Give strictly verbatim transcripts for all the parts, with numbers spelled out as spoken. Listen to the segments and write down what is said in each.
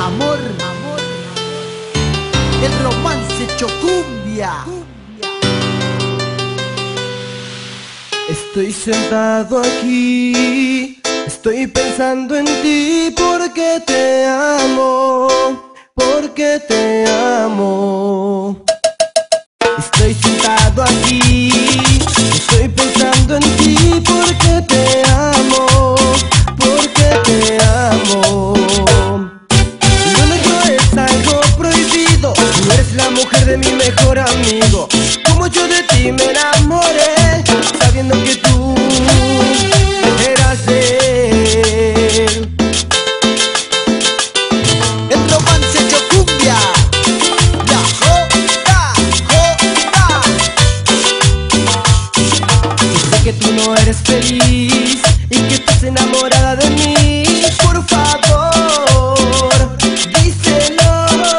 amor, amor, el romance hecho cumbia. Estoy sentado aquí, estoy pensando en ti porque te amo, porque te amo. Estoy sentado aquí, estoy pensando en ti porque te amo, porque te amo. Lo nuestro es algo prohibido, tú eres la mujer de mi mejor amigo. Como yo de ti me enamoré, sabiendo que tú eras de él. El romance hecho cumbia. La joda, joda. Y sé que tú no eres feliz y que estás enamorada de mí. Por favor, díselo.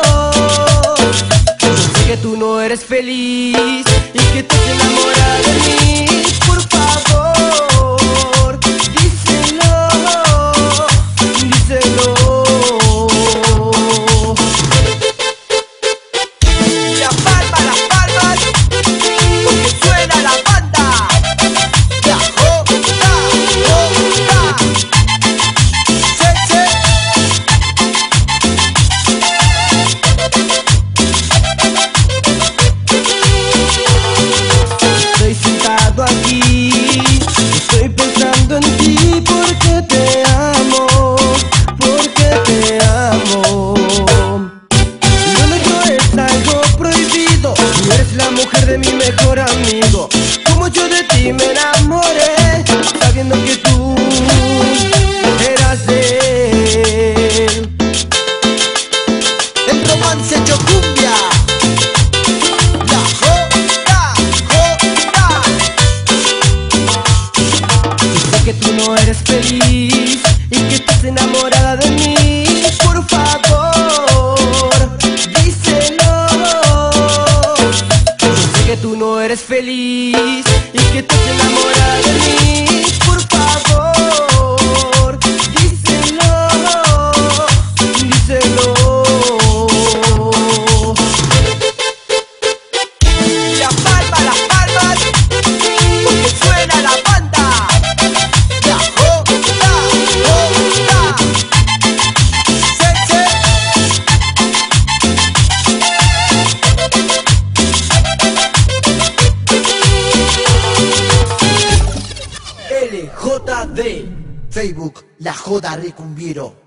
Yo sé que tú no eres feliz y que estás enamorada de mí. Por favor, díselo, díselo. Las palmas, las palmas, porque suena la banda. La joda, joda. Sí, sí. Estoy sentado aquí, estoy pensando en ti porque te amo, porque te amo. Lo nuestro es algo prohibido, tú eres la mujer de mi mejor amigo. Como yo de ti me enamoré, sabiendo que tú eras de él. El romance hecho cumbia. La joda, joda. Y sé que tú no eres feliz y que estás enamorada de mí. Por favor, díselo. Yo sé que tú no eres feliz y que estás enamorada de mí. Por favor, díselo, díselo. Las palmas, las palmas, porque suena la banda. La joda, joda. Sí, sí. L J D Facebook, La Joda Recumbiero.